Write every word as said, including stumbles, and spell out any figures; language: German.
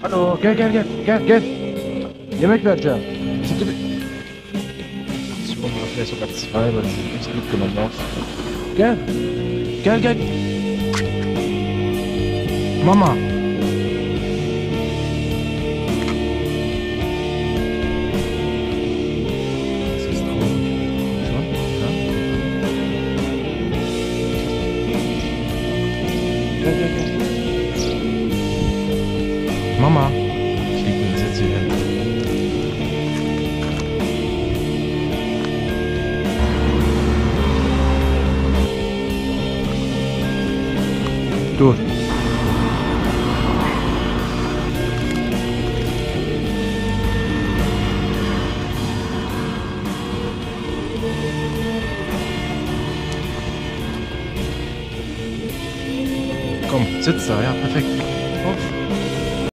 Alo gel gel gel gel gel. Yemek vereceğim. Siktir. Ich brauche vielleicht sogar zwei, weil sie nicht mitgenommen haben. Gel. Gel gel. Mama. Das ist traurig. Schon? Ja. Gel gel gel. Mama. Ich leg mir das jetzt hier hin. Dur. Komm, sitz da, ja, perfekt. Of.